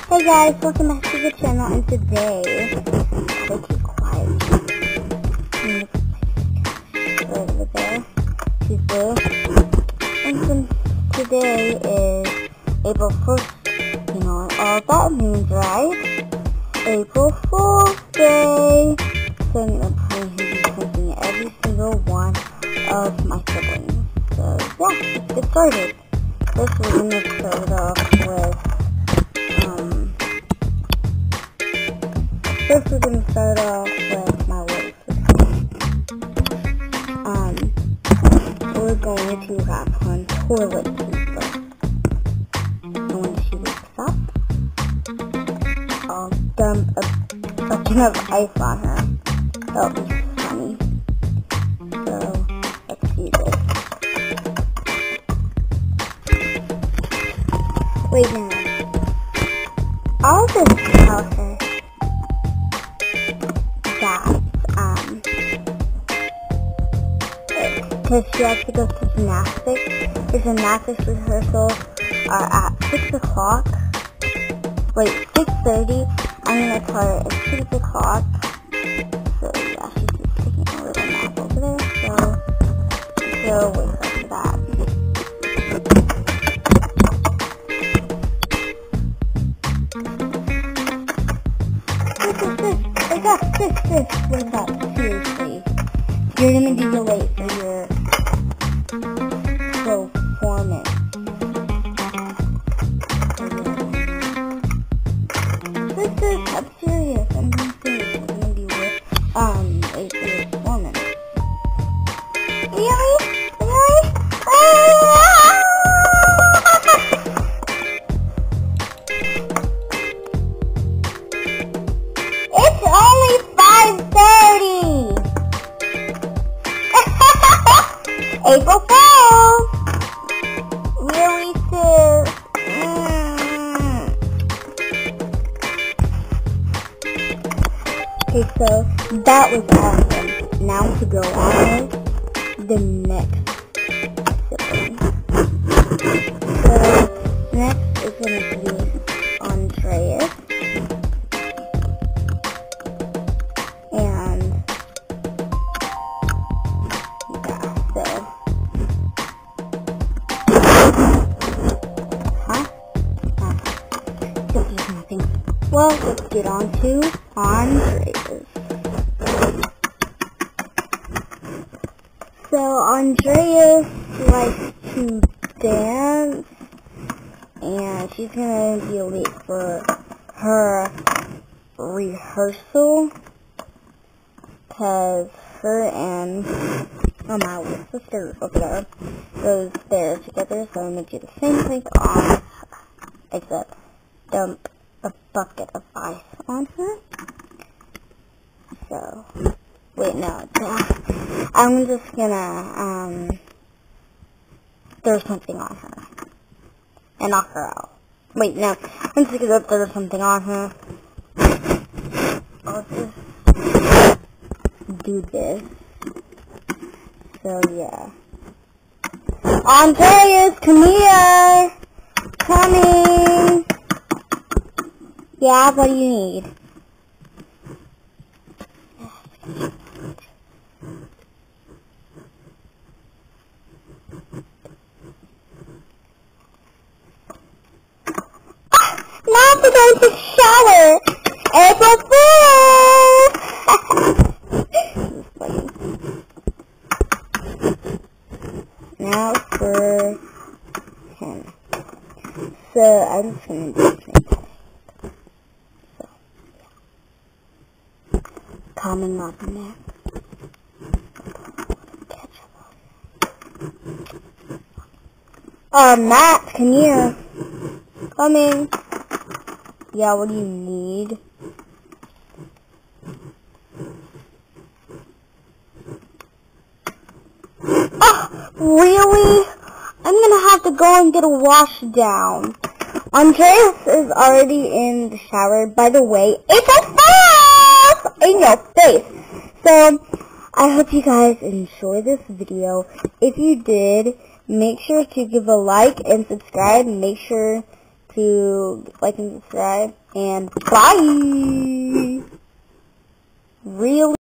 Hey guys, welcome back to the channel, and today, gotta keep quiet. Over there, she's blue. And today is April 1st, you know what all that means, right? April Fool's Day! So I'm gonna be pranking every single one of my siblings. So yeah, let's get started. First we're gonna start off with my little sister. We're going to wrap her in toilet paper. And when she wakes up, I'll dump a bucket of ice on her. That'll be funny. So, let's do this. Wait now. I'll just tell her that, because she has to go to gymnastics. The gymnastics rehearsals are at 6 o'clock. Wait, 6:30. I'm gonna tell her it's 6 o'clock. So yeah, she's just taking a little nap over there. So wait for that. This, wake up, seriously. You're gonna be late for your performance. I'm serious, I'm being serious. You're gonna be late, for your performance. Really? Really? It's only 5:30! April Fool's! Really, sis? Okay, so that was awesome. Now to go on with the next sibling. So, next is going to be Andreas. And yeah, so nothing. Well, let's get on to Andreas. So Andreas likes to dance, and she's gonna be late for her rehearsal. Because her and my little sister over there goes there together, so I'm going to do the same thing on her, except dump a bucket of ice on her. So, wait, no, I'm just gonna throw something on her and knock her out. Wait, no, I'm just gonna throw something on her. I'll just do this. So yeah. Andreas, come here! Coming! Yeah, what do you need? Now we're going to shower! April Fool's! Now for him. So I'm just gonna do the same thing. So yeah. Common knocking there. Matt, come here. Coming. Yeah, what do you need? Really? I'm gonna have to go and get a wash down. Andreas is already in the shower. By the way, it's a false in your face. So, I hope you guys enjoyed this video. If you did, make sure to give a like and subscribe. Make sure to like and subscribe, and bye! Really?